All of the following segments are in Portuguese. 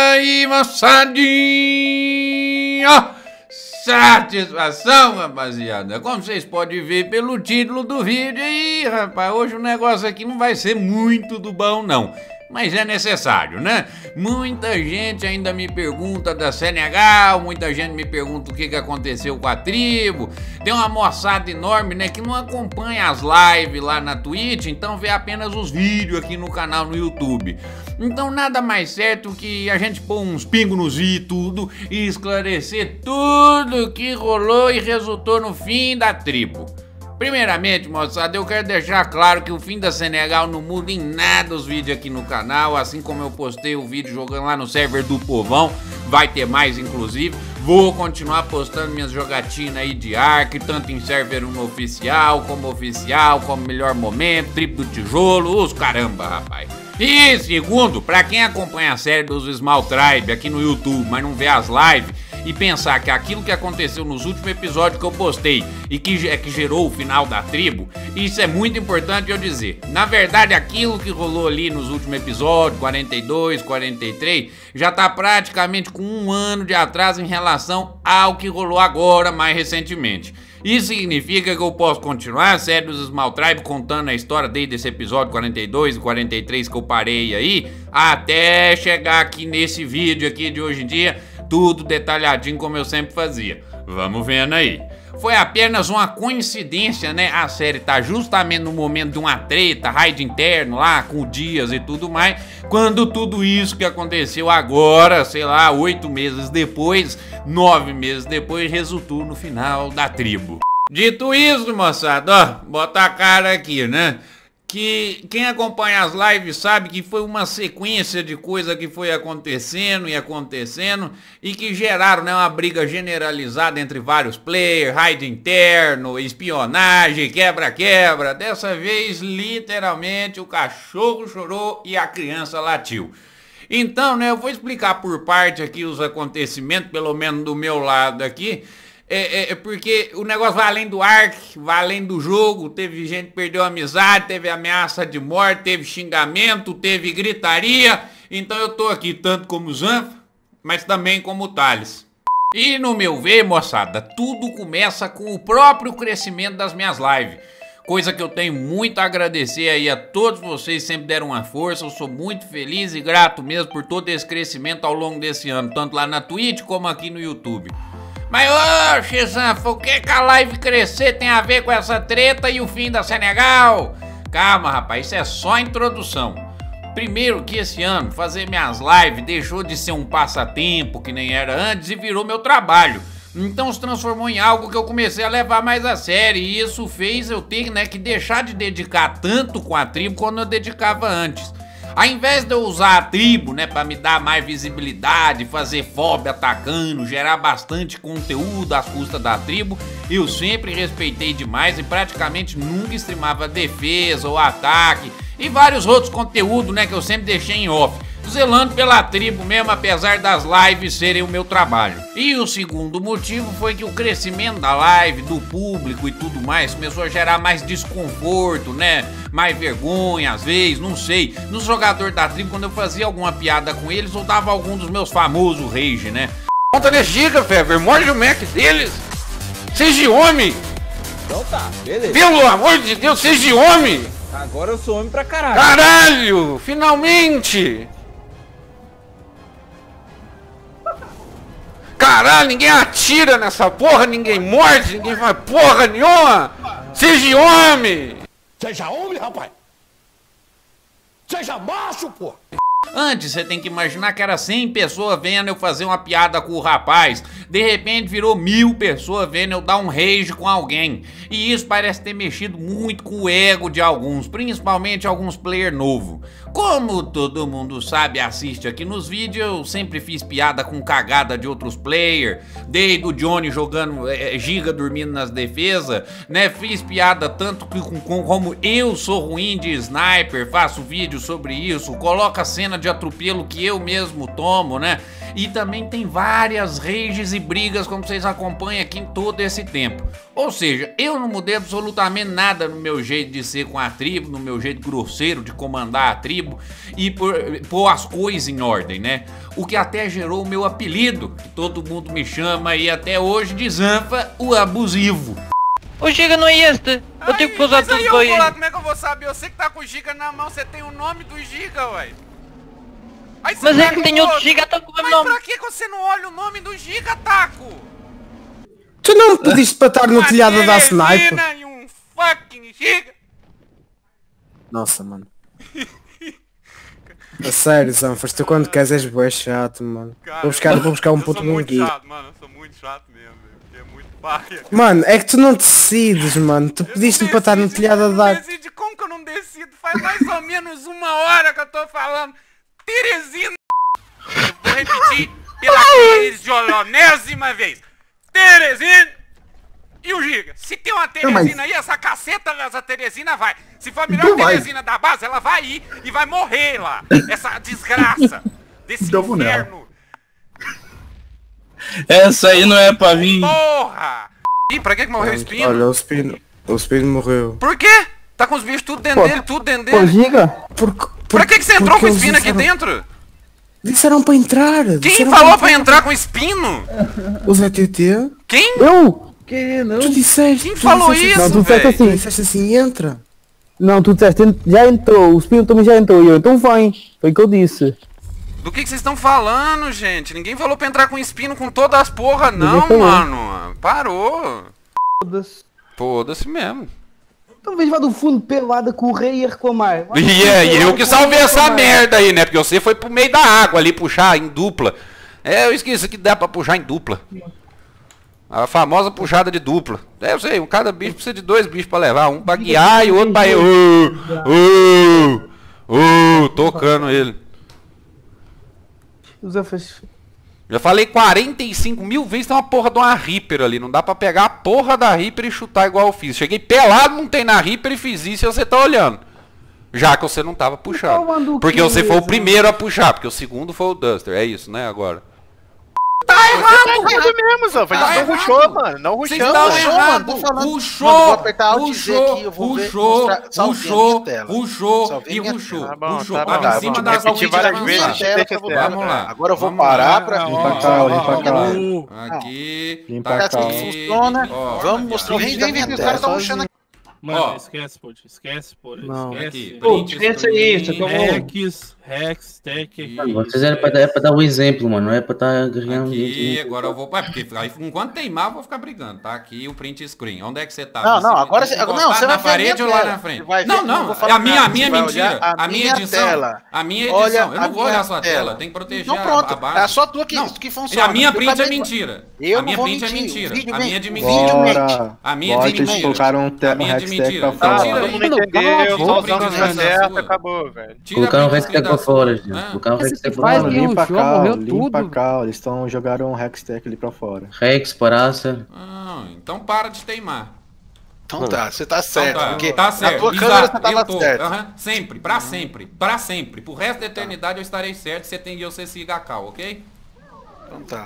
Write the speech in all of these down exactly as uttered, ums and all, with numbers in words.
aí, moçadinha! Satisfação, rapaziada! Como vocês podem ver pelo título do vídeo aí, rapaz, hoje o negócio aqui não vai ser muito do bom, não. Mas é necessário, né? Muita gente ainda me pergunta da C N H, muita gente me pergunta o que, que aconteceu com a tribo. Tem uma moçada enorme, né, que não acompanha as lives lá na Twitch, então vê apenas os vídeos aqui no canal no YouTube. Então nada mais certo que a gente pôr uns pingos nos i tudo e esclarecer tudo que rolou e resultou no fim da tribo. Primeiramente, moçada, eu quero deixar claro que o fim da C N H não muda em nada os vídeos aqui no canal, assim como eu postei o vídeo jogando lá no server do Povão, vai ter mais inclusive. Vou continuar postando minhas jogatinas aí de Ark, tanto em server um oficial, como oficial, como melhor momento, tribo do tijolo, os caramba, rapaz. E segundo, pra quem acompanha a série dos Small Tribe aqui no YouTube, mas não vê as lives, e pensar que aquilo que aconteceu nos últimos episódios que eu postei e que é que gerou o final da tribo, isso é muito importante eu dizer. Na verdade, aquilo que rolou ali nos últimos episódios, quarenta e dois, quarenta e três, já tá praticamente com um ano de atraso em relação ao que rolou agora, mais recentemente. Isso significa que eu posso continuar a série dos Small Tribe contando a história desde esse episódio quarenta e dois e quarenta e três que eu parei aí, até chegar aqui nesse vídeo aqui de hoje em dia, tudo detalhadinho como eu sempre fazia. Vamos vendo aí. Foi apenas uma coincidência, né? A série tá justamente no momento de uma treta, raid interno lá, com o Dias e tudo mais, quando tudo isso que aconteceu agora, sei lá, oito meses depois, nove meses depois, resultou no final da tribo. Dito isso, moçada, ó, bota a cara aqui, né? Que quem acompanha as lives sabe que foi uma sequência de coisa que foi acontecendo e acontecendo e que geraram, né, uma briga generalizada entre vários players, raid interno, espionagem, quebra-quebra. Dessa vez, literalmente, o cachorro chorou e a criança latiu. Então, né, eu vou explicar por parte aqui os acontecimentos, pelo menos do meu lado aqui. É, é, é porque o negócio vai além do Ark, vai além do jogo. Teve gente que perdeu a amizade, teve ameaça de morte, teve xingamento, teve gritaria. Então eu tô aqui tanto como o Zanfa, mas também como o Thales. E no meu ver, moçada, tudo começa com o próprio crescimento das minhas lives. Coisa que eu tenho muito a agradecer aí a todos vocês, sempre deram uma força. Eu sou muito feliz e grato mesmo por todo esse crescimento ao longo desse ano, tanto lá na Twitch como aqui no YouTube. Mas, ô, Xizanfa, o que que a live crescer tem a ver com essa treta e o fim da C N H? Calma, rapaz, isso é só introdução. Primeiro que esse ano, fazer minhas lives deixou de ser um passatempo, que nem era antes, e virou meu trabalho. Então se transformou em algo que eu comecei a levar mais a sério, e isso fez eu ter, né, que deixar de dedicar tanto com a tribo quando eu dedicava antes. Ao invés de eu usar a tribo, né, pra me dar mais visibilidade, fazer fob atacando, gerar bastante conteúdo às custas da tribo, eu sempre respeitei demais e praticamente nunca streamava defesa ou ataque e vários outros conteúdos, né, que eu sempre deixei em off, zelando pela tribo mesmo, apesar das lives serem o meu trabalho. E o segundo motivo foi que o crescimento da live, do público e tudo mais começou a gerar mais desconforto, né? Mais vergonha às vezes, não sei. Nos jogadores da tribo, quando eu fazia alguma piada com eles, eu dava algum dos meus famosos rage, né? Conta nesse giga, Fever, morde o Mac deles. Seja homem. Então tá, beleza. Pelo amor de Deus, seja homem. Agora eu sou homem pra caralho. Caralho, finalmente. Caralho, ninguém atira nessa porra, ninguém morde, ninguém faz porra nenhuma! Seja homem! Seja homem, rapaz! Seja macho, porra! Antes você tem que imaginar que era cem pessoas vendo eu fazer uma piada com o rapaz. De repente virou mil pessoas vendo eu dar um rage com alguém. E isso parece ter mexido muito com o ego de alguns, principalmente alguns players novos. Como todo mundo sabe e assiste aqui nos vídeos, eu sempre fiz piada com cagada de outros players. Desde o Johnny jogando é, giga dormindo nas defesas, né? Fiz piada tanto que com, com, como eu sou ruim de sniper, faço vídeo sobre isso, coloca cena de atropelo que eu mesmo tomo, né? E também tem várias rages e brigas, como vocês acompanham aqui em todo esse tempo. Ou seja, eu não mudei absolutamente nada no meu jeito de ser com a tribo, no meu jeito grosseiro de comandar a tribo e pôr as coisas em ordem, né? O que até gerou o meu apelido, que todo mundo me chama e até hoje de Zanfa, o abusivo. O Giga não é este! Eu tenho que pousar tudo aí, com ele! Como é que eu vou saber? Eu sei que tá com o Giga na mão, você tem o nome do Giga, ué! Aí você Mas é pega que tem o outro Giga, tá com o mesmo Mas nome! pra que você não olha o nome do Giga, Taco? Tu não me pediste para estar no Uma telhado a dar sniper? Teresina e um fucking Giga! Nossa, mano. A sério, Zanfas, tu quando queres és bué chato, mano. Cara, Vou buscar, vou buscar um eu puto sou num muito guia. chato, mano, eu sou muito chato mesmo, velho, porque é muito paia. Mano, é que tu não decides, mano. Tu pediste-me para estar no telhado a dar. Eu não decido, como que eu não decido? Faz mais ou menos uma hora que eu tô falando. Teresina. Eu vou repetir pela quinquagésima vez. Teresina e o Giga. Se tem uma Teresina aí, essa caceta dessa Teresina vai. Se for a melhor Teresina da base, ela vai ir e vai morrer lá. Essa desgraça desse inferno. Essa aí não é pra vir. Porra! Ih, pra que que morreu o Espino? Olha, o Spino. O Spino morreu. Por quê? Tá com os bichos tudo dentro dele, tudo dentro dele. Giga? Por, por, Pra que que você entrou porque com o eles Espino aqui disseram- dentro? Disseram para entrar. Quem disseram falou pra entrar com Espino? O Zé T T? Quem? Eu? Que não? Tu disseste. Quem tu falou disseste isso, Não, tu disseste velho? Tu assim. disseste assim, entra. Não, tu disseste, já entrou. O Spino também já entrou. E eu, então vem. Foi o que eu disse. Do que que vocês estão falando, gente? Ninguém falou pra entrar com Espino com todas as porra, não, Ninguém falou. mano. Parou. Foda-se. Foda-se mesmo. Então vejo vai do fundo pelado a correr e a reclamar. E é, eu que salvei essa merda aí, né? Porque você foi pro meio da água ali puxar em dupla. É, eu esqueci que dá pra puxar em dupla. A famosa puxada de dupla. É, eu sei, um cada bicho precisa de dois bichos pra levar. Um pra guiar e o outro pra... Ô, ô, ô, tocando ele. O Zé fez... Já falei quarenta e cinco mil vezes, tem uma porra de uma Reaper ali. Não dá pra pegar a porra da Reaper e chutar igual eu fiz. Cheguei pelado, não tem na Reaper e fiz isso e você tá olhando. Já que você não tava puxando. Porque você foi o primeiro a puxar, porque o segundo foi o Duster. É isso, né, agora? Tá errado mesmo, Zanfa. A gente não rushou, mano. Não Vocês rushamos. estão Rushou, errados. mano. Tô falando. Rushou, Mano, vou apertar Alt Z rushou, aqui, eu vou ver, rushou, mostrar- salvei a rushou, minha tela. rushou Salvei e minha rushou. tela. Tá bom, Rushou, tá tava bom, em tá cima bom. das Repetir ouvintes várias avançadas. vezes, Tela tem que eu vou que ver. Vamos lá. Agora eu vou Vamos parar lá. pra... Ó, Limpa cá, ó, limpa ó, cá. ó. Aqui, Limpa tá cá. aqui. Assim funciona. Ó, Vamos aqui, mostrar ó. o vídeo da minha Os tela. caras tão rushando aqui. Mano, Ó. esquece, pô. Esquece, pô. Não. Esquece. Aqui, Pô, print esquece isso, screen. acabou. Rex, Rex, Tech. Mano, Vocês eram pra, dar- é pra dar o exemplo, mano. Não é pra estar ganhando Aqui, gente. agora eu vou... Ué, porque aí, enquanto teimar, eu vou ficar brigando, tá? Aqui o print screen. Onde é que você tá? Não, Você- não, agora você... encostado Não, você na vai ver a parede minha ou lá tela. na frente? Você vai ver, Não, não, vou é falar a minha, a nada, minha você vai mentira. olhar A minha minha edição. tela. A minha Olha edição. Eu a não vou olhar minha a sua tela. tela. Tem que proteger Então a- pronto, a base. é só tua que- Não, que funciona. A minha Eu print é também- mentira. Eu A minha não vou print é mentir, o mentira. vídeo A men- minha é de o mentira. vídeo Bora. mente. A minha é Bora de que eles mentira. colocaram um A te- um minha é de Hextech mentira. pra Então fora. tira Todo aí. mundo entendeu, Tira só o print usando screen as da certas, sua. acabou, velho. Tira Colocaram o print Rex screen pra da fora, sua. gente. Ah. Colocaram o Rex pra faz fora. Mano, limpa show, cá, morreu limpa tudo. cá. Eles tão, jogaram um Hextech ali pra fora. Rex, Paraça. Ah, então para de teimar. Então tá, você tá Então certo. tá, Porque tá certo. na tua Exato, câmera você eu tava tô. certo. Aham, sempre, pra sempre, pra sempre. Pro resto da eternidade eu estarei certo. Você tem e você siga a cal, ok? Então tá.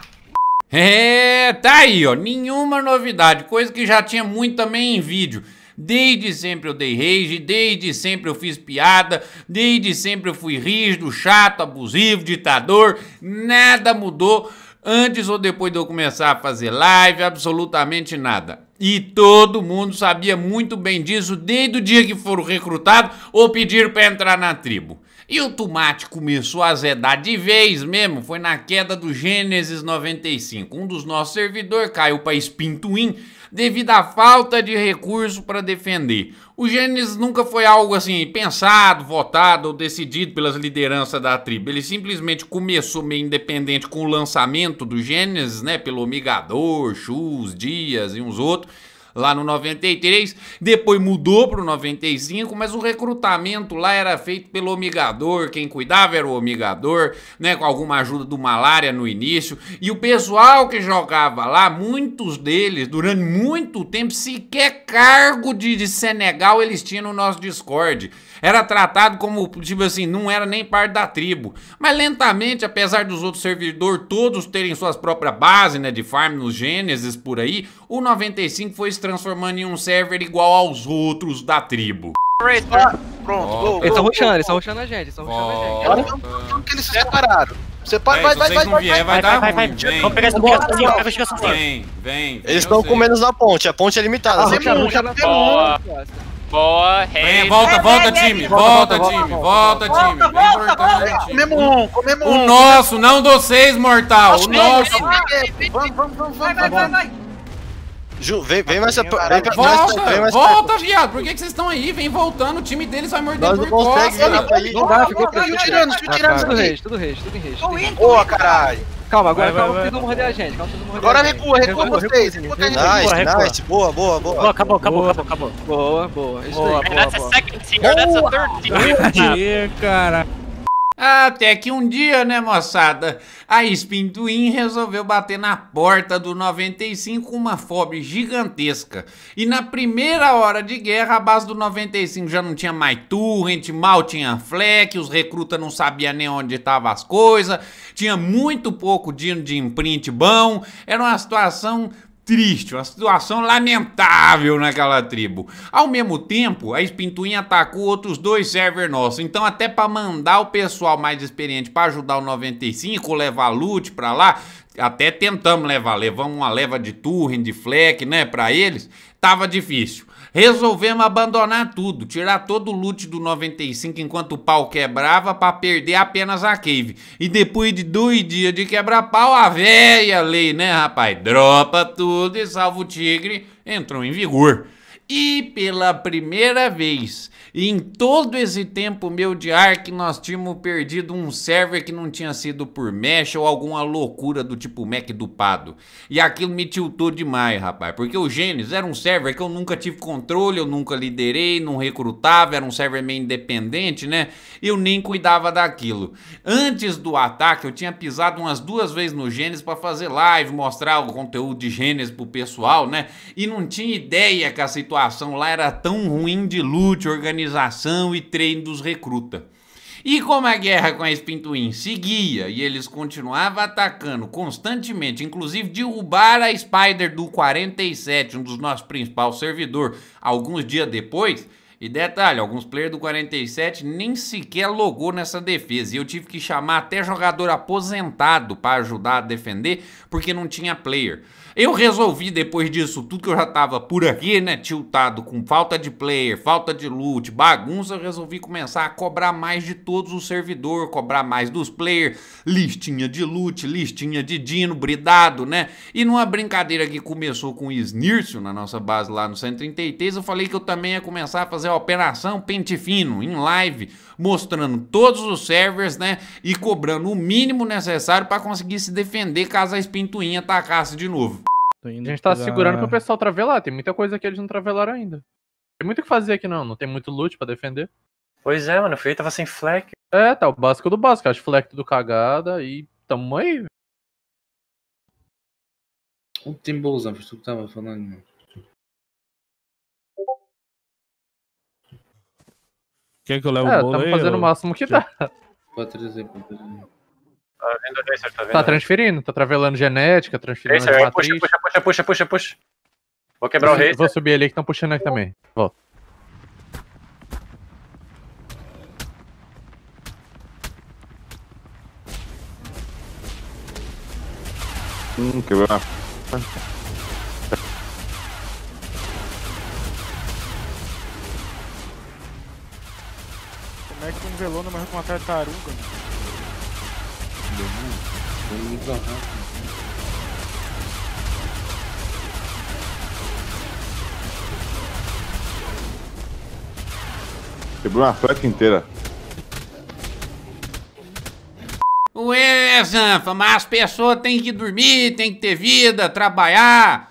É, tá aí, ó. Nenhuma novidade. Coisa que já tinha muito também em vídeo. Desde sempre eu dei rage, desde sempre eu fiz piada, desde sempre eu fui rígido, chato, abusivo, ditador. Nada mudou antes ou depois de eu começar a fazer live, absolutamente nada. E todo mundo sabia muito bem disso desde o dia que foram recrutados ou pediram para entrar na tribo. E o tomate começou a azedar de vez mesmo, foi na queda do Gênesis noventa e cinco. Um dos nossos servidores caiu para Spintuin devido à falta de recurso para defender. O Gênesis nunca foi algo assim pensado, votado ou decidido pelas lideranças da tribo. Ele simplesmente começou meio independente com o lançamento do Gênesis, né, pelo Migador, Chus, Dias e uns outros. lá no noventa e três, depois mudou pro noventa e cinco, mas o recrutamento lá era feito pelo Omigador, quem cuidava era o Omigador, né, com alguma ajuda do Malária no início, e o pessoal que jogava lá, muitos deles, durante muito tempo, sequer cargo de, de Senegal eles tinham no nosso Discord. Era tratado como, tipo assim, não era nem parte da tribo. Mas lentamente, apesar dos outros servidores todos terem suas próprias bases, né, de farm nos Gênesis por aí, o noventa e cinco foi se transformando em um server igual aos outros da tribo. Pronto, eles estão rushando, eles estão rushando a gente, eles estão rushando a gente. Olha como que eles se separaram. Você pode, É, vai, se vai, vocês vai, não vai, vier, vai, vai, dar vai, ruim. vai, Vem, Vamos pegar essa bosta, pega essa bosta. vem, vem. Eles estão com menos na ponte, a ponte é limitada. Você Boa. Boa, Vem, volta, volta, time, volta, time, volta, time. Bem importante. Comemos um, comemos um. O nosso, não do seis, mortal, o nosso. Vamos, vamos, vamos, vai, vai, vai, vai. Ju, vem, vem mais, vem pra Volta, vem mais volta, viado. Por que que vocês estão aí? Vem voltando, o time deles vai morder Nós por não consegue costa. virar pra aí. Não dá, ficou Tô tirando, tô tirando. Tudo rage, tudo rage, tudo em rage. Boa, caralho. Calma, agora Vai, vai, calma, vai. vocês vão morder a gente, calma, vocês vão morder Agora a gente. recua, recua vocês. Recua que a gente Nice, Nice, nice, boa, boa, boa. Acabou, acabou, acabou, acabou. Boa, boa, isso Boa, aí. boa, That's a boa. second tier, that's a third tier. Aê, cara. Até que um dia, né, moçada, a Spin Twin resolveu bater na porta do noventa e cinco com uma fome gigantesca. E na primeira hora de guerra, a base do noventa e cinco já não tinha mais turret, mal tinha fleck, os recrutas não sabiam nem onde estavam as coisas, tinha muito pouco dino de imprint bom, era uma situação triste, uma situação lamentável naquela tribo. Ao mesmo tempo, a Spin Twin atacou outros dois servers nossos, então até para mandar o pessoal mais experiente para ajudar o noventa e cinco, levar loot para lá, até tentamos levar, levamos uma leva de turret, de fleck, né, para eles, tava difícil. Resolvemos abandonar tudo, tirar todo o loot do noventa e cinco enquanto o pau quebrava para perder apenas a cave. E depois de dois dias de quebra-pau, a velha lei, né, rapaz? Dropa tudo e salva o tigre entrou em vigor. E pela primeira vez em todo esse tempo meu de Ark, nós tínhamos perdido um server que não tinha sido por mesh ou alguma loucura do tipo Mac dupado. E aquilo me tiltou demais, rapaz, porque o Gênesis era um server que eu nunca tive controle, eu nunca liderei, não recrutava, era um server meio independente, né? Eu nem cuidava daquilo. Antes do ataque, eu tinha pisado umas duas vezes no Gênesis para fazer live, mostrar o conteúdo de Gênesis pro pessoal, né? E não tinha ideia que a situação lá era tão ruim de loot, organização e treino dos recrutas. E como a guerra com a Spin Twin seguia e eles continuavam atacando constantemente, inclusive derrubaram a Spider do quarenta e sete, um dos nossos principais servidores, alguns dias depois. E detalhe, alguns players do quarenta e sete nem sequer logou nessa defesa. E eu tive que chamar até jogador aposentado para ajudar a defender, porque não tinha player. Eu resolvi, depois disso, tudo que eu já tava por aqui, né, tiltado com falta de player, falta de loot, bagunça, eu resolvi começar a cobrar mais de todos os servidores, cobrar mais dos players, listinha de loot, listinha de dino, bridado, né? E numa brincadeira que começou com o Snircio, na nossa base lá no cento e trinta e três, eu falei que eu também ia começar a fazer a operação Pente Fino, em live, mostrando todos os servers, né, e cobrando o mínimo necessário para conseguir se defender caso a Spin Twin atacasse de novo. A gente tá segurando pro pessoal travelar, tem muita coisa que eles não travelaram ainda. Tem muito o que fazer aqui não, não tem muito loot pra defender. Pois é, mano, o Fei tava sem fleck. É, tá o básico do básico, acho fleck tudo cagada e tamo aí. O Timbolzão, por isso que tu tava falando, mano. Quer que eu leve é, o bolo aí? Estamos fazendo ou... o máximo que dá. Pode trazer, pode trazer. Tá vendo, Tracer, tá vendo? Tá transferindo, tá travelando genética, transferindo Tracer, as puxa, matrizes. puxa, puxa, puxa, puxa, puxa. Vou quebrar o rei. Vou subir ali que estão puxando aqui também. Volta. Hum, quebrou na... Como é que um velona mais com uma tartaruga? Foi muito rápido. Quebrou uma flecha inteira. Ué, Zanfa, mas as pessoas têm que dormir, têm que ter vida, trabalhar.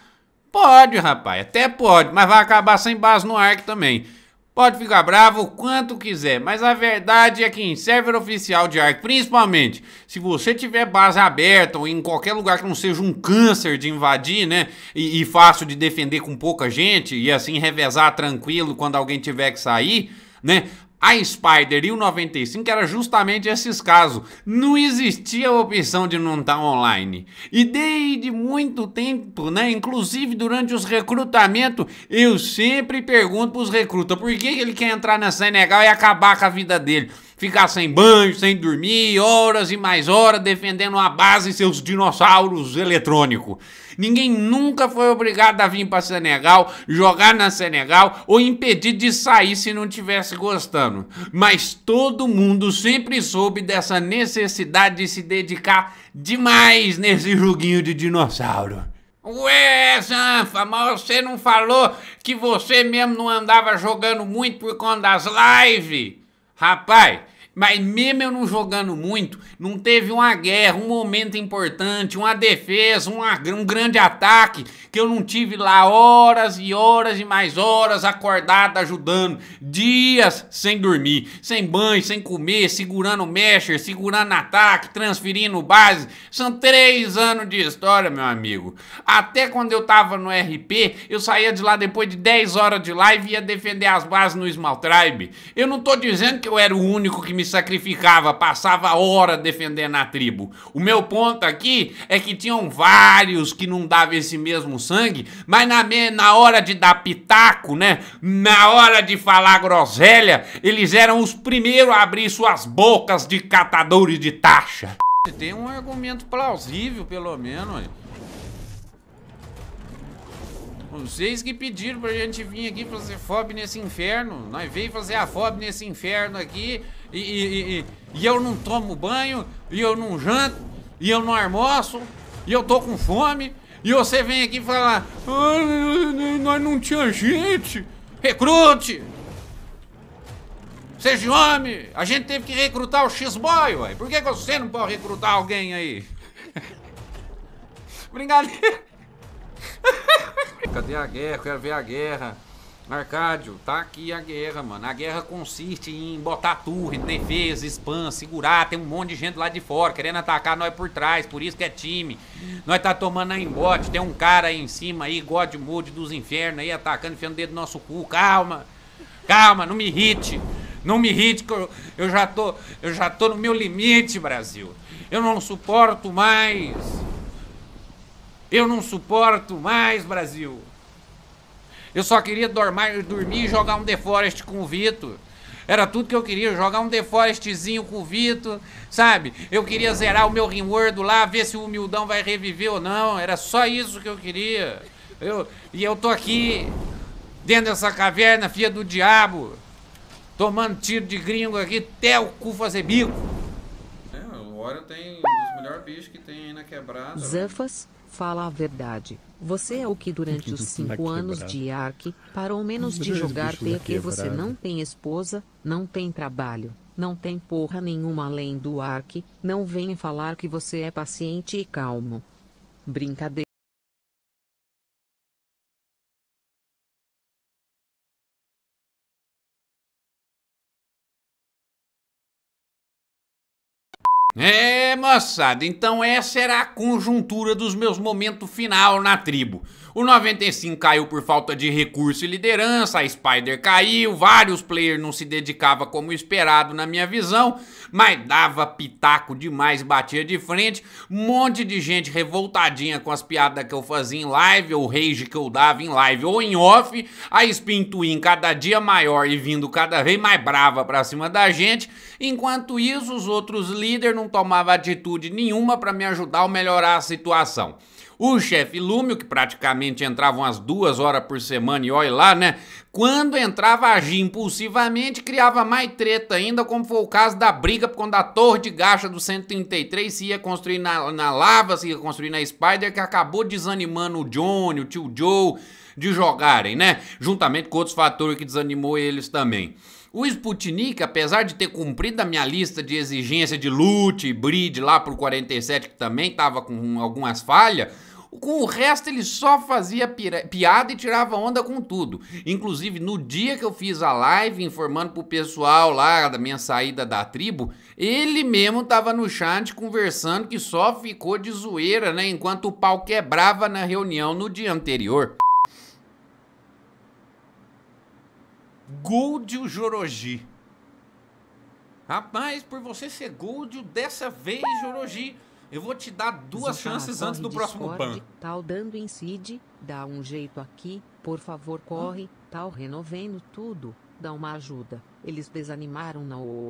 Pode, rapaz, até pode, mas vai acabar sem base no Ark também. Pode ficar bravo o quanto quiser, mas a verdade é que em server oficial de Ark, principalmente, se você tiver base aberta ou em qualquer lugar que não seja um câncer de invadir, né, e, e fácil de defender com pouca gente, e assim revezar tranquilo quando alguém tiver que sair, né, a Spider e o noventa e cinco era justamente esses casos. Não existia a opção de não estar online. E desde muito tempo, né, inclusive durante os recrutamentos, eu sempre pergunto pros recrutas por que, que ele quer entrar na Senegal e acabar com a vida dele. Ficar sem banho, sem dormir, horas e mais horas defendendo a base e seus dinossauros eletrônicos. Ninguém nunca foi obrigado a vir para Senegal, jogar na Senegal ou impedido de sair se não tivesse gostando. Mas todo mundo sempre soube dessa necessidade de se dedicar demais nesse joguinho de dinossauro. Ué, Zanfa, mas você não falou que você mesmo não andava jogando muito por conta das lives? Rapaz, mas mesmo eu não jogando muito, não teve uma guerra, um momento importante, uma defesa, uma, um grande ataque, que eu não tive lá horas e horas e mais horas acordado ajudando, dias sem dormir, sem banho, sem comer, segurando o mesher, segurando ataque, transferindo base. São três anos de história, meu amigo. Até quando eu tava no R P, eu saía de lá depois de dez horas de live e ia defender as bases no Small Tribe. Eu não tô dizendo que eu era o único que me sacrificava, passava hora defendendo a tribo. O meu ponto aqui é que tinham vários que não davam esse mesmo sangue, mas na, na hora de dar pitaco, né, na hora de falar groselha, eles eram os primeiros a abrir suas bocas de catadores de taxa. Tem um argumento plausível, pelo menos. Vocês que pediram pra gente vir aqui fazer F O B nesse inferno. Nós veio fazer a F O B nesse inferno aqui e, e, e, e eu não tomo banho, e eu não janto, e eu não almoço, e eu tô com fome, e você vem aqui falar, ah, nós não tinha gente. Recrute! Seja homem! A gente teve que recrutar o X-Boy, ué. Por que você não pode recrutar alguém aí? Brincadeira. Cadê a guerra? Quero ver a guerra. Arcádio, tá aqui a guerra, mano. A guerra consiste em botar turret, defesa, spam, segurar. Tem um monte de gente lá de fora querendo atacar nós por trás. Por isso que é time. Nós tá tomando aí em bote. Tem um cara aí em cima aí, God Mode dos infernos aí, atacando, enfiando o dedo no nosso cu. Calma. Calma, não me irrite. Não me irrite que eu, eu já tô, eu já tô no meu limite, Brasil. Eu não suporto mais. Eu não suporto mais, Brasil. Eu só queria dormir, dormir e jogar um The Forest com o Vitor. Era tudo que eu queria, jogar um The Forestzinho com o Vitor, sabe? Eu queria zerar o meu Rimworld lá, ver se o humildão vai reviver ou não. Era só isso que eu queria. Eu, e eu tô aqui, dentro dessa caverna, filha do diabo, tomando tiro de gringo aqui até o cu fazer bico. É, o Warrior tem um dos melhores bichos que tem aí na quebrada. Zanfas, fala a verdade. Você é o que durante os cinco anos de Ark parou menos de jogar porque você não tem esposa, não tem trabalho, não tem porra nenhuma além do Ark. Não venha falar que você é paciente e calmo. Brincadeira. É, moçada, então essa era a conjuntura dos meus momentos final na tribo. O noventa e cinco caiu por falta de recurso e liderança, a Spider caiu, vários players não se dedicavam como esperado na minha visão, mas dava pitaco demais, batia de frente, um monte de gente revoltadinha com as piadas que eu fazia em live, ou rage que eu dava em live ou em off, a Spin Twin cada dia maior e vindo cada vez mais brava pra cima da gente, enquanto isso os outros líderes não tomavam atitude nenhuma pra me ajudar ou melhorar a situação. O chefe Lúmio, que praticamente entrava umas duas horas por semana e olha lá, né? Quando entrava a agir impulsivamente, criava mais treta ainda, como foi o caso da briga quando a torre de gacha do cento e trinta e três se ia construir na, na lava, se ia construir na Spider, que acabou desanimando o Johnny, o tio Joe de jogarem, né? Juntamente com outros fatores que desanimou eles também. O Sputnik, apesar de ter cumprido a minha lista de exigência de loot e breed lá pro quarenta e sete, que também tava com algumas falhas, Com o resto ele só fazia piada e tirava onda com tudo. Inclusive no dia que eu fiz a live informando pro pessoal lá da minha saída da tribo, ele mesmo tava no chat conversando que só ficou de zoeira, né? Enquanto o pau quebrava na reunião no dia anterior. Goldio Jorogi. Rapaz, por você ser Goldio dessa vez, Jorogi, eu vou te dar duas Zuka, chances antes do próximo Discord, ban. Tal dando incide, dá um jeito aqui, por favor corre, tal renovando tudo, dá uma ajuda. Eles desanimaram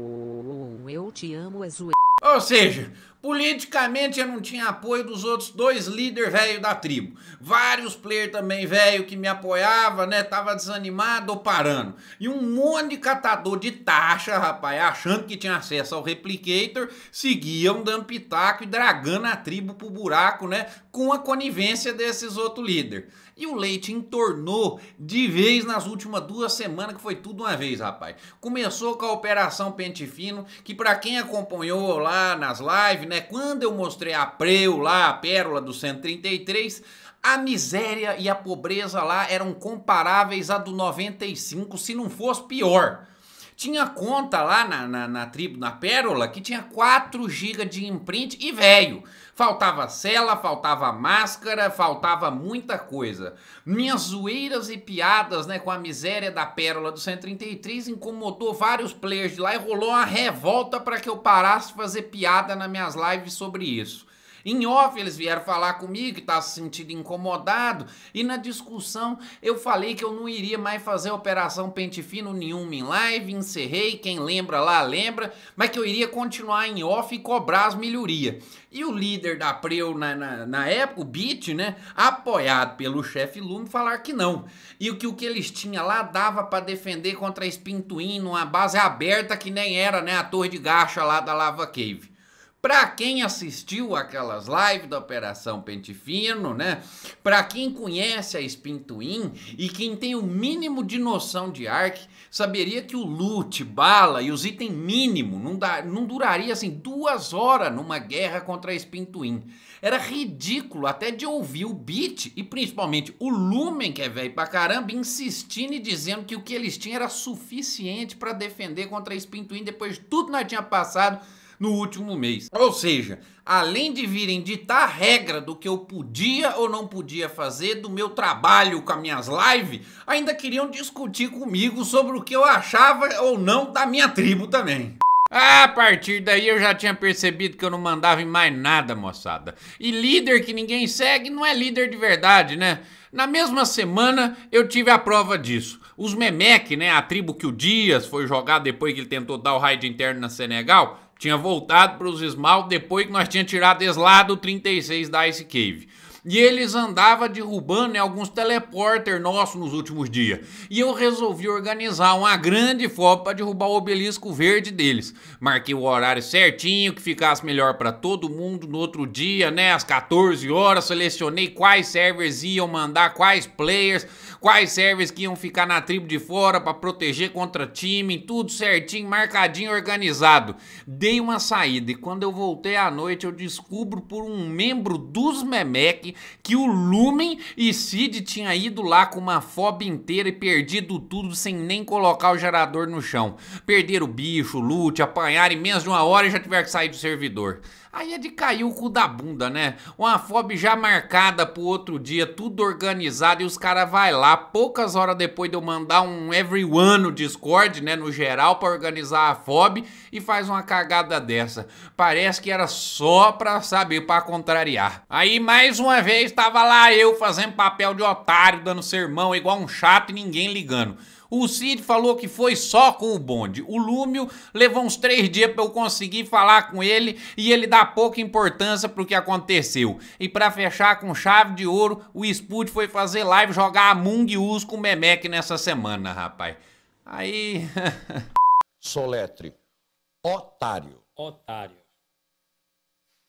não, eu te amo é zoe... Ou seja, politicamente eu não tinha apoio dos outros dois líderes velho da tribo. Vários players também velho que me apoiava, né? Tava desanimado ou parando. E um monte de catador de taxa, rapaz, achando que tinha acesso ao Replicator, seguiam dando pitaco e dragando a tribo pro buraco, né? Com a conivência desses outros líderes. E o leite entornou de vez nas últimas duas semanas, que foi tudo uma vez, rapaz. Começou com a Operação Pente Fino, que pra quem acompanhou lá nas lives, né, quando eu mostrei a Preu lá, a pérola do cento e trinta e três, a miséria e a pobreza lá eram comparáveis à do noventa e cinco, se não fosse pior. Tinha conta lá na, na, na tribo, na pérola, que tinha quatro gigas de imprint e velho. Faltava cela, faltava máscara, faltava muita coisa. Minhas zoeiras e piadas, né, com a miséria da pérola do cento e trinta e três incomodou vários players de lá e rolou uma revolta para que eu parasse de fazer piada nas minhas lives sobre isso. Em off eles vieram falar comigo que estava se sentindo incomodado e na discussão eu falei que eu não iria mais fazer Operação Pente Fino nenhuma em live, encerrei, quem lembra lá lembra, mas que eu iria continuar em off e cobrar as melhorias. E o líder da Preu na, na, na época, o Beat, né, apoiado pelo chefe Lume, falar que não. E que o que eles tinham lá dava para defender contra a Spin Twin numa base aberta que nem era, né, a torre de gacha lá da Lava Cave. Pra quem assistiu aquelas lives da Operação Pente Fino, né? Pra quem conhece a Spin Twin e quem tem o mínimo de noção de Ark, saberia que o loot, bala e os itens mínimos não, não duraria assim duas horas numa guerra contra a Spin Twin. Era ridículo até de ouvir o Beat e principalmente o Lumen, que é velho pra caramba, insistindo e dizendo que o que eles tinham era suficiente pra defender contra a Spin Twin depois de tudo que nós tínhamos passado no último mês. Ou seja, além de virem ditar a regra do que eu podia ou não podia fazer do meu trabalho com as minhas lives, ainda queriam discutir comigo sobre o que eu achava ou não da minha tribo também. A partir daí eu já tinha percebido que eu não mandava em mais nada, moçada. E líder que ninguém segue não é líder de verdade, né? Na mesma semana eu tive a prova disso. Os Memek, né, a tribo que o Dias foi jogar depois que ele tentou dar o raid interno na Senegal, tinha voltado para os esmaltos depois que nós tínhamos tirado eles lá do trinta e seis da Ice Cave. E eles andavam derrubando, né, alguns teleporter nossos nos últimos dias. E eu resolvi organizar uma grande foto para derrubar o obelisco verde deles. Marquei o horário certinho, que ficasse melhor para todo mundo no outro dia, né, às quatorze horas. Selecionei quais servers iam mandar, quais players, quais servers que iam ficar na tribo de fora para proteger contra time, tudo certinho, marcadinho, organizado. Dei uma saída e quando eu voltei à noite eu descubro por um membro dos Memek que o Lumen e Cid tinha ido lá com uma fob inteira e perdido tudo sem nem colocar o gerador no chão. Perderam o bicho, o loot, apanharam em menos de uma hora e já tiveram que sair do servidor. Aí é de cair o cu da bunda, né? Uma fob já marcada pro outro dia, tudo organizado e os caras vai lá, poucas horas depois de eu mandar um everyone no Discord, né, no geral, pra organizar a fob e faz uma cagada dessa. Parece que era só pra saber, pra contrariar. Aí mais uma vez tava lá eu fazendo papel de otário, dando sermão igual um chato e ninguém ligando. O Cid falou que foi só com o bonde. O Lúmio levou uns três dias pra eu conseguir falar com ele e ele dá pouca importância pro que aconteceu. E pra fechar com chave de ouro, o Spud foi fazer live jogar Among Us com o Memek nessa semana, rapaz. Aí... Soletre. Otário. Otário.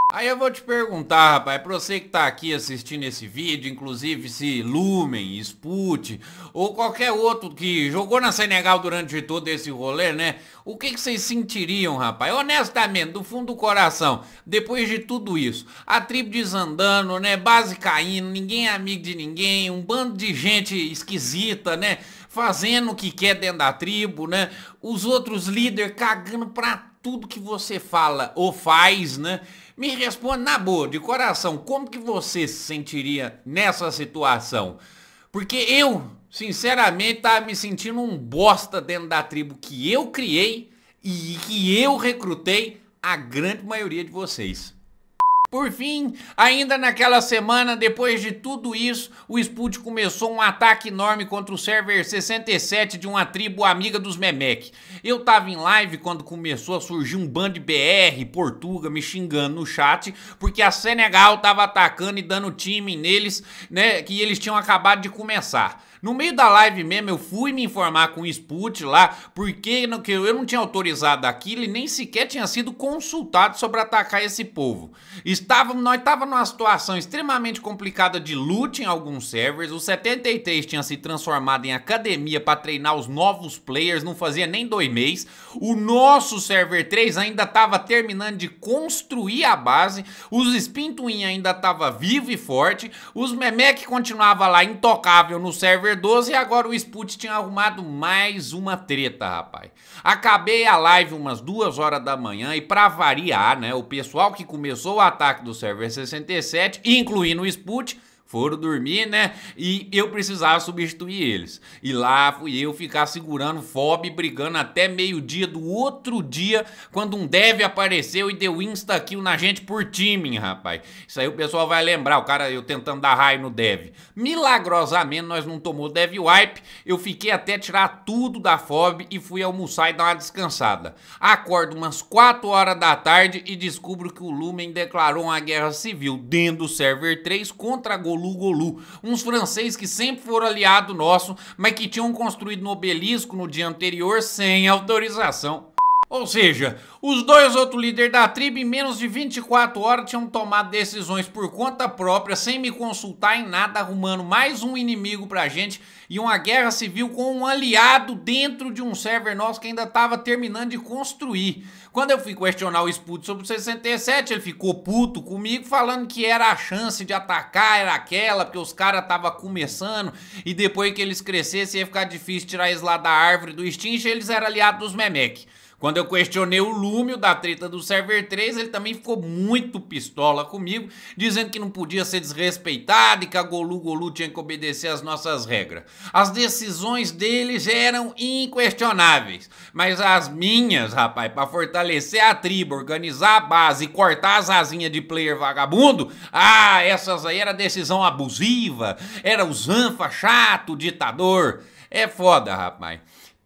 Aí eu vou te perguntar, rapaz, pra você que tá aqui assistindo esse vídeo, inclusive se Lumen, Sput ou qualquer outro que jogou na Senegal durante todo esse rolê, né? O que, que vocês sentiriam, rapaz? Honestamente, do fundo do coração, depois de tudo isso, a tribo desandando, né? Base caindo, ninguém é amigo de ninguém, um bando de gente esquisita, né? Fazendo o que quer dentro da tribo, né? Os outros líderes cagando pra tudo que você fala ou faz, né? Me responde na boa, de coração, como que você se sentiria nessa situação? Porque eu, sinceramente, tava me sentindo um bosta dentro da tribo que eu criei e que eu recrutei a grande maioria de vocês. Por fim, ainda naquela semana, depois de tudo isso, o Sput começou um ataque enorme contra o server sessenta e sete de uma tribo amiga dos Memek. Eu tava em live quando começou a surgir um bando de B R, Portuga, me xingando no chat, porque a Senegal tava atacando e dando time neles, né, que eles tinham acabado de começar. No meio da live mesmo, eu fui me informar com o Sput lá, porque eu não tinha autorizado aquilo e nem sequer tinha sido consultado sobre atacar esse povo. Estávamos, nós estávamos numa situação extremamente complicada de loot em alguns servers, o setenta e três tinha se transformado em academia para treinar os novos players, não fazia nem dois meses. O nosso server três ainda estava terminando de construir a base, os Spin Twin ainda estava vivo e forte, os Memek continuava lá intocável no server doze e agora o Sput tinha arrumado mais uma treta, rapaz. Acabei a live umas duas horas da manhã e pra variar, né, o pessoal que começou o ataque do server sessenta e sete, incluindo o Sput, foram dormir, né? E eu precisava substituir eles. E lá fui eu ficar segurando F O B, brigando até meio-dia do outro dia, quando um dev apareceu e deu insta-kill na gente por timing, rapaz. Isso aí o pessoal vai lembrar, o cara, eu tentando dar raio no dev. Milagrosamente, nós não tomou dev wipe, eu fiquei até tirar tudo da F O B e fui almoçar e dar uma descansada. Acordo umas quatro horas da tarde e descubro que o Lumen declarou uma guerra civil dentro do server três contra a Golu Golu, uns franceses que sempre foram aliado nosso, mas que tinham construído no obelisco no dia anterior sem autorização. Ou seja, os dois outros líderes da tribo em menos de vinte e quatro horas tinham tomado decisões por conta própria, sem me consultar em nada, arrumando mais um inimigo pra gente e uma guerra civil com um aliado dentro de um server nosso que ainda estava terminando de construir. Quando eu fui questionar o Sput sobre o sessenta e sete, ele ficou puto comigo, falando que era a chance de atacar, era aquela, porque os caras estavam começando e depois que eles crescessem ia ficar difícil tirar eles lá da árvore do Extinct, eles eram aliados dos Memek. Quando eu questionei o Lúmio da treta do server três, ele também ficou muito pistola comigo, dizendo que não podia ser desrespeitado e que a Golu Golu tinha que obedecer às nossas regras. As decisões deles eram inquestionáveis, mas as minhas, rapaz, para fortalecer a tribo, organizar a base e cortar as asinhas de player vagabundo, ah, essas aí era decisão abusiva, era o Zanfa chato, ditador. É foda, rapaz.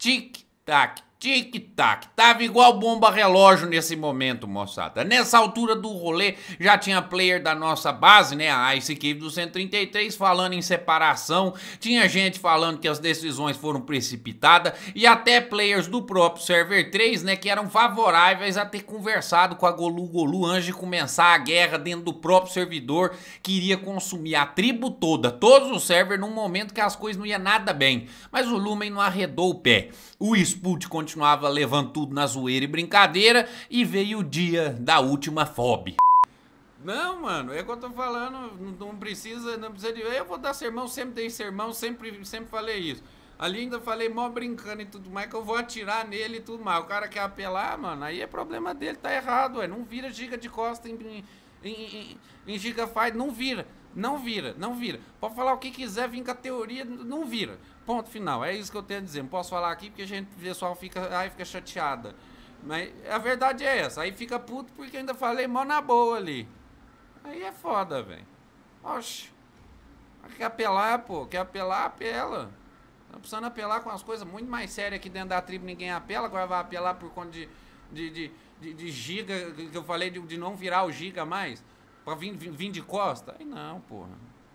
Tic-tac. Tic-tac, tava igual bomba relógio nesse momento, moçada. Nessa altura do rolê, já tinha player da nossa base, né, a Ice Cave do cento e trinta e três, falando em separação, tinha gente falando que as decisões foram precipitadas, e até players do próprio server três, né, que eram favoráveis a ter conversado com a Golu Golu antes de começar a guerra dentro do próprio servidor, que iria consumir a tribo toda, todos os servers, num momento que as coisas não iam nada bem. Mas o Lumen não arredou o pé. O Sput continuava levando tudo na zoeira e brincadeira e veio o dia da última F O B. Não, mano, é o que eu tô falando, não, não precisa, não precisa de... Eu vou dar sermão, sempre dei sermão, sempre, sempre falei isso. Ali ainda falei mó brincando e tudo mais, que eu vou atirar nele e tudo mais. O cara quer apelar, mano, aí é problema dele, tá errado, ué. Não vira giga de costa em, em, em, em gigafight, não vira. Não vira, não vira. Pode falar o que quiser, vir com a teoria, não vira. Ponto final, é isso que eu tenho a dizer. Não posso falar aqui porque a gente, o pessoal fica, aí fica chateada. Mas a verdade é essa. Aí fica puto porque eu ainda falei mó na boa ali. Aí é foda, velho. Oxi. Quer apelar, pô. Quer apelar, apela. Tá precisando apelar com as coisas muito mais sérias aqui dentro da tribo. Ninguém apela. Agora vai apelar por conta de, de, de, de, de giga, que eu falei de, de não virar o giga mais. Pra vir, vir, vir de costa? Aí não, porra.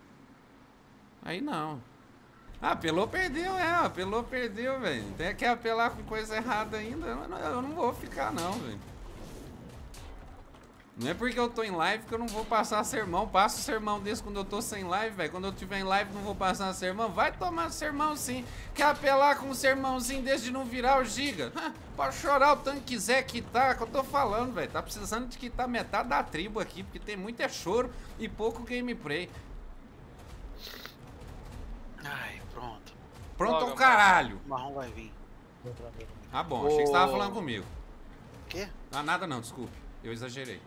Aí não. Ah, apelou, perdeu, é. Apelou, perdeu, velho. Tem que apelar com coisa errada ainda. Eu não, eu não vou ficar, não, velho. Não é porque eu tô em live que eu não vou passar sermão. Passo sermão desse quando eu tô sem live, velho. Quando eu tiver em live não vou passar sermão. Vai tomar sermão sim. Quer apelar com um sermãozinho desse de não virar o giga? Pode chorar o tanto que quiser quitar, que eu tô falando, velho. Tá precisando de quitar metade da tribo aqui, porque tem muito é choro e pouco gameplay. Ai, pronto. Pronto ao caralho. O marrom vai vir. Ah bom, achei que você tava falando comigo. O quê? Ah, nada não, desculpe. Eu exagerei.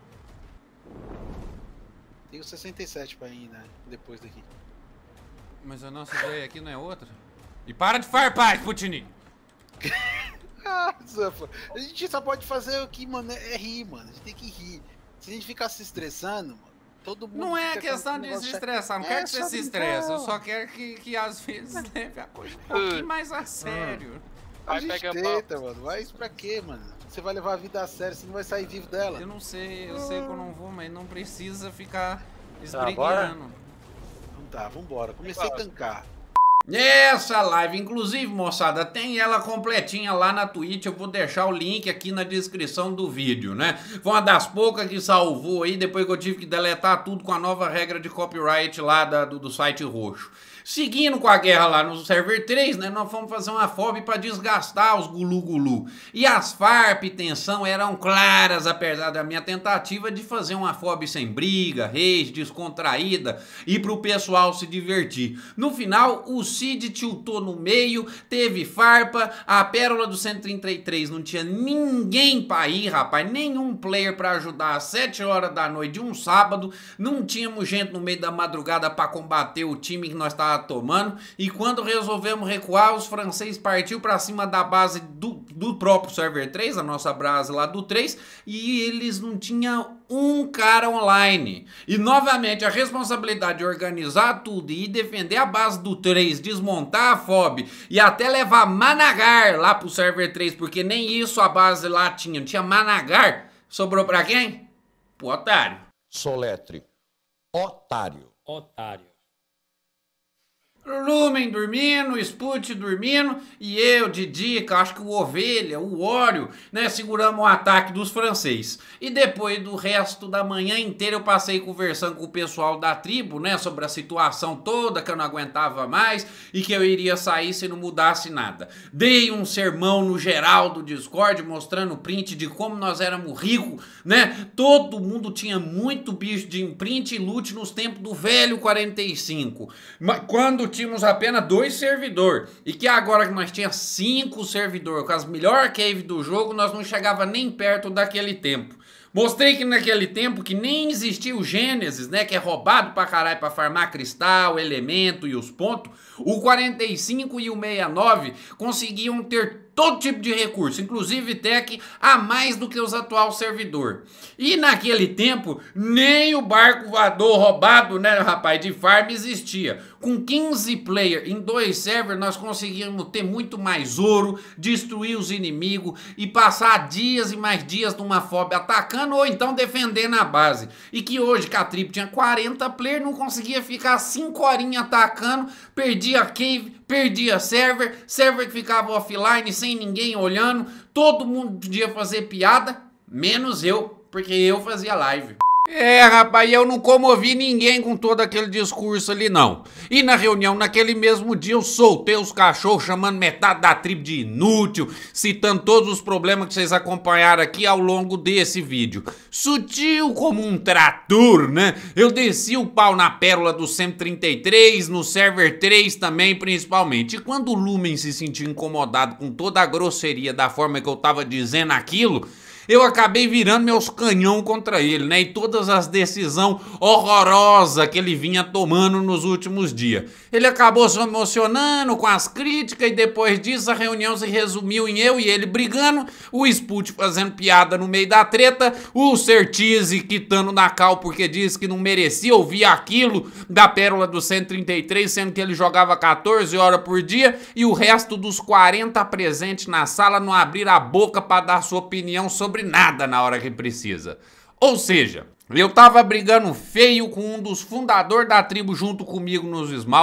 Tenho sessenta e sete pra ir, né? Depois daqui. Mas a nossa ideia aqui não é outra. E para de farpar, Sputnik! Ah, Zanfa, a gente só pode fazer o que, mano, é rir, mano. A gente tem que rir. Se a gente ficar se estressando, mano, todo mundo. Não é questão de se estressar, não é, quero que você se estresse. Eu brincar. só quero que, que às vezes leve a coisa um pouquinho mais a sério. A gente tenta, mano. Mas pra quê, mano? Você vai levar a vida a sério, você não vai sair vivo dela. Eu não sei, eu sei que eu não vou, mas não precisa ficar bora? esbrigueando. Então tá, vambora. Comecei a tancar. Essa live, inclusive, moçada, tem ela completinha lá na Twitch. Eu vou deixar o link aqui na descrição do vídeo, né? Foi uma das poucas que salvou aí, depois que eu tive que deletar tudo com a nova regra de copyright lá da, do, do site roxo. Seguindo com a guerra lá no server três, né, nós fomos fazer uma F O B para desgastar os gulu-gulu. E as farp e tensão eram claras, apesar da minha tentativa de fazer uma F O B sem briga, rage, descontraída e pro pessoal se divertir. No final, o Cid tiltou no meio, teve farpa, a pérola do cento e trinta e três não tinha ninguém pra ir, rapaz, nenhum player pra ajudar às sete horas da noite de um sábado, não tínhamos gente no meio da madrugada pra combater o time que nós estávamos tomando, e quando resolvemos recuar, os franceses partiu pra cima da base do, do próprio server três, a nossa base lá do três, e eles não tinham um cara online. E novamente a responsabilidade de organizar tudo e defender a base do três, desmontar a F O B e até levar Managar lá pro server três, porque nem isso a base lá tinha, tinha Managar, sobrou pra quem? Pro otário. Soletre. Otário. Otário. Lumen dormindo, Sput dormindo, e eu, Didica, acho que o Ovelha, o Ório, né, seguramos o ataque dos franceses. E depois do resto da manhã inteira eu passei conversando com o pessoal da tribo, né, sobre a situação toda, que eu não aguentava mais e que eu iria sair se não mudasse nada. Dei um sermão no geral do Discord, mostrando print de como nós éramos ricos, né, todo mundo tinha muito bicho de imprint e loot nos tempos do velho quarenta e cinco. Mas quando tínhamos apenas dois servidores, e que agora que nós tínhamos cinco servidores, com as melhores caves do jogo, nós não chegava nem perto daquele tempo. Mostrei que naquele tempo que nem existia o Gênesis, né, que é roubado pra caralho pra farmar cristal, elemento e os pontos, o quarenta e cinco e o sessenta e nove conseguiam ter todo tipo de recurso, inclusive tech a mais do que os atuais servidores. E naquele tempo, nem o barco voador roubado, né, rapaz, de farm existia. Com quinze players em dois servers, nós conseguimos ter muito mais ouro, destruir os inimigos e passar dias e mais dias numa F O B atacando ou então defendendo a base. E que hoje, que a tribo tinha quarenta players, não conseguia ficar cinco horinhas atacando, perdia cave, perdia server, server que ficava offline sem ninguém olhando, todo mundo podia fazer piada, menos eu, porque eu fazia live. É, rapaz, eu não comovi ninguém com todo aquele discurso ali, não. E na reunião, naquele mesmo dia, eu soltei os cachorros, chamando metade da tribo de inútil, citando todos os problemas que vocês acompanharam aqui ao longo desse vídeo. Sutil como um trator, né? Eu desci o pau na pérola do cento e trinta e três, no server três também, principalmente. E quando o Lumen se sentiu incomodado com toda a grosseria da forma que eu tava dizendo aquilo, eu acabei virando meus canhão contra ele, né? E todas as decisões horrorosas que ele vinha tomando nos últimos dias. Ele acabou se emocionando com as críticas e depois disso a reunião se resumiu em eu e ele brigando, o Sput fazendo piada no meio da treta, o Certise quitando na cal porque disse que não merecia ouvir aquilo da pérola do cento e trinta e três, sendo que ele jogava quatorze horas por dia, e o resto dos quarenta presentes na sala não abriram a boca para dar sua opinião sobre nada na hora que precisa. Ou seja, eu tava brigando feio com um dos fundadores da tribo junto comigo nos Smal,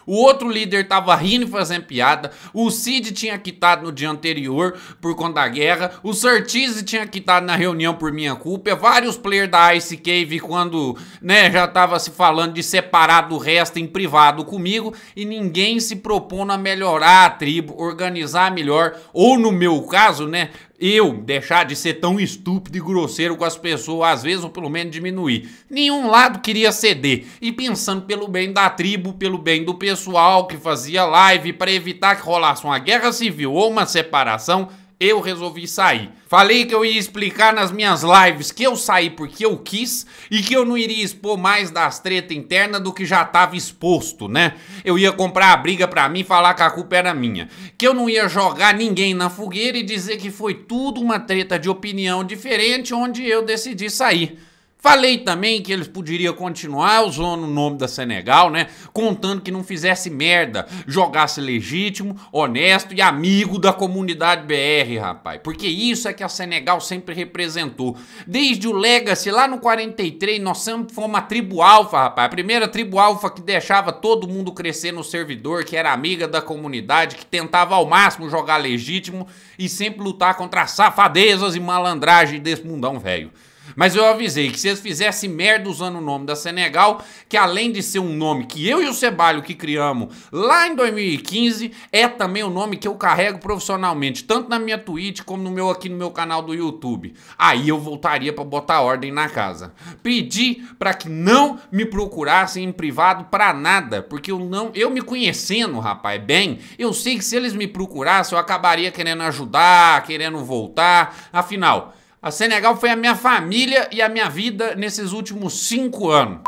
o outro líder tava rindo e fazendo piada, o Cid tinha quitado no dia anterior por conta da guerra, o Surtees tinha quitado na reunião por minha culpa, vários players da Ice Cave quando, né, já tava se falando de separar do resto em privado comigo, e ninguém se propondo a melhorar a tribo, organizar melhor, ou no meu caso, né, eu deixar de ser tão estúpido e grosseiro com as pessoas, às vezes, ou pelo menos diminuir. Nenhum lado queria ceder. E pensando pelo bem da tribo, pelo bem do pessoal que fazia live, para evitar que rolasse uma guerra civil ou uma separação, eu resolvi sair. Falei que eu ia explicar nas minhas lives que eu saí porque eu quis e que eu não iria expor mais das tretas internas do que já estava exposto, né? Eu ia comprar a briga pra mim e falar que a culpa era minha. Que eu não ia jogar ninguém na fogueira e dizer que foi tudo uma treta de opinião diferente onde eu decidi sair. Falei também que eles poderiam continuar usando o nome da Senegal, né? Contando que não fizesse merda, jogasse legítimo, honesto e amigo da comunidade B R, rapaz. Porque isso é que a Senegal sempre representou. Desde o Legacy, lá no quarenta e três, nós sempre fomos a tribo alfa, rapaz. A primeira tribo alfa que deixava todo mundo crescer no servidor, que era amiga da comunidade, que tentava ao máximo jogar legítimo e sempre lutar contra as safadezas e malandragem desse mundão velho. Mas eu avisei que se eles fizessem merda usando o nome da Senegal, que além de ser um nome que eu e o Cebalho que criamos lá em dois mil e quinze, é também o nome que eu carrego profissionalmente, tanto na minha Twitch como no meu, aqui no meu canal do YouTube. Aí eu voltaria pra botar ordem na casa. Pedi pra que não me procurassem em privado pra nada, porque eu não, eu me conhecendo, rapaz, bem, eu sei que se eles me procurassem eu acabaria querendo ajudar, querendo voltar, afinal... A Senegal foi a minha família e a minha vida nesses últimos cinco anos.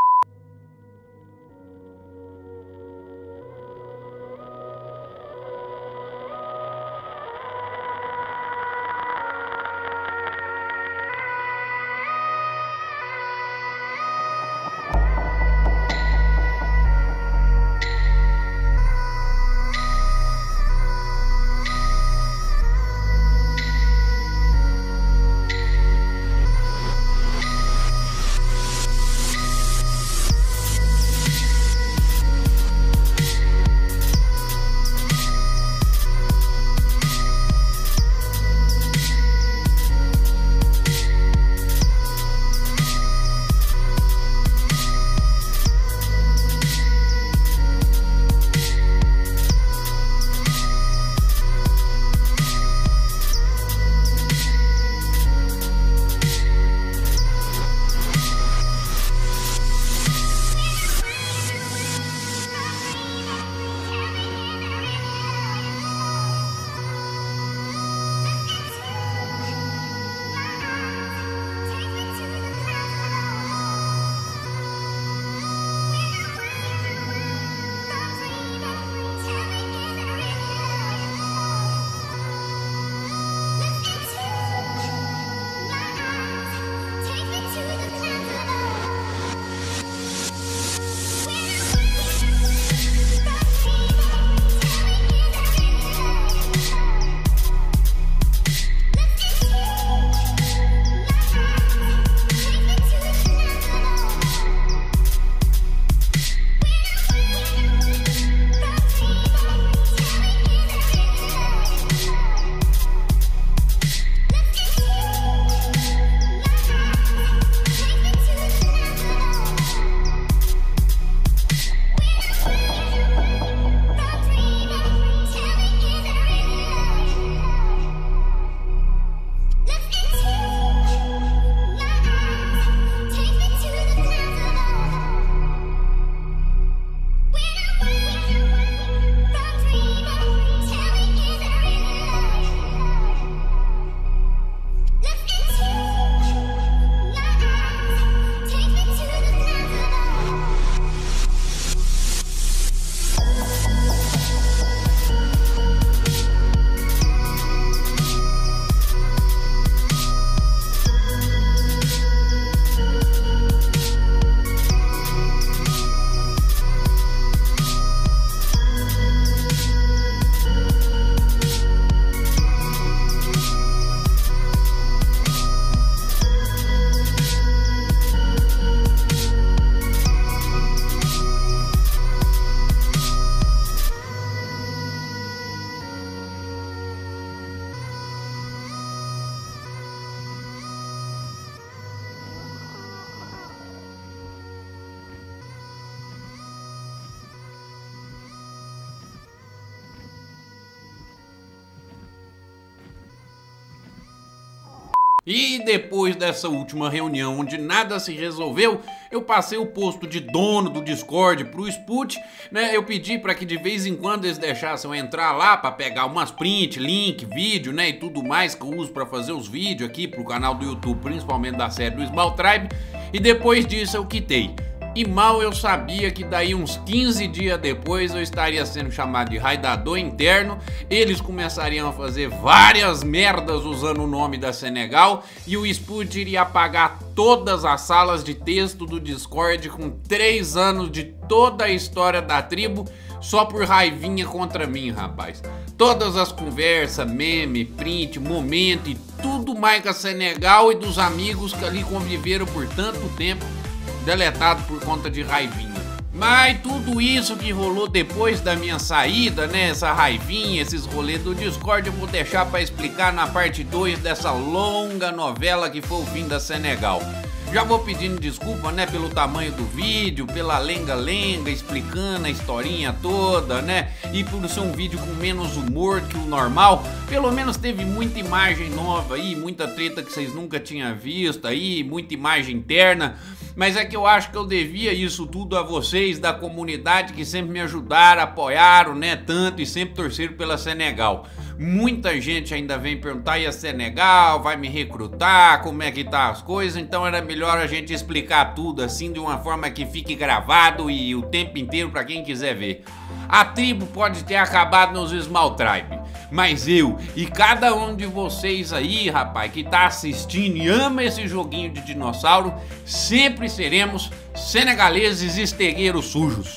E depois dessa última reunião onde nada se resolveu, eu passei o posto de dono do Discord pro Sput, né? Eu pedi para que de vez em quando eles deixassem eu entrar lá para pegar umas print, link, vídeo, né? E tudo mais que eu uso para fazer os vídeos aqui pro canal do YouTube, principalmente da série do Small Tribe. E depois disso eu quitei. E mal eu sabia que daí uns quinze dias depois eu estaria sendo chamado de raidador interno, eles começariam a fazer várias merdas usando o nome da Senegal e o Sput iria apagar todas as salas de texto do Discord com três anos de toda a história da tribo só por raivinha contra mim, rapaz. Todas as conversas, meme, print, momento e tudo mais com a Senegal e dos amigos que ali conviveram por tanto tempo, deletado por conta de raivinha. Mas tudo isso que rolou depois da minha saída, né, essa raivinha, esses rolês do Discord, eu vou deixar pra explicar na parte dois dessa longa novela que foi o fim da Senegal. Já vou pedindo desculpa, né, pelo tamanho do vídeo, pela lenga-lenga, explicando a historinha toda, né, e por ser um vídeo com menos humor que o normal. Pelo menos teve muita imagem nova aí, muita treta que vocês nunca tinham visto aí, muita imagem interna. Mas é que eu acho que eu devia isso tudo a vocês da comunidade que sempre me ajudaram, apoiaram, né, tanto e sempre torceram pela Senegal. Muita gente ainda vem perguntar, e a Senegal vai me recrutar, como é que tá as coisas, então era melhor a gente explicar tudo assim de uma forma que fique gravado e o tempo inteiro pra quem quiser ver. A tribo pode ter acabado nos Small Tribe, mas eu e cada um de vocês aí, rapaz, que tá assistindo e ama esse joguinho de dinossauro, sempre seremos senegaleses estegueiros sujos.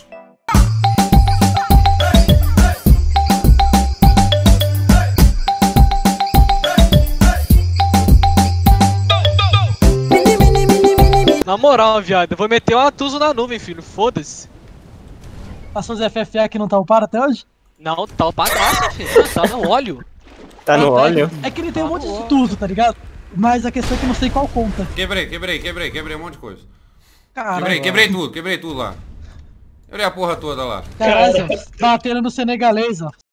Na moral, viado, eu vou meter o Atuso na nuvem, filho, foda-se. Passou os F F A que não tá upado até hoje? Não, tá upado nossa, filho, tá no óleo. Tá no óleo? É que ele tem um monte de tudo, tá ligado? Mas a questão é que eu não sei qual conta. Quebrei, quebrei, quebrei, quebrei um monte de coisa. Caralho. Quebrei, quebrei tudo, quebrei tudo lá. Quebrei a porra toda lá. Caralho, batendo no senegalês, ó.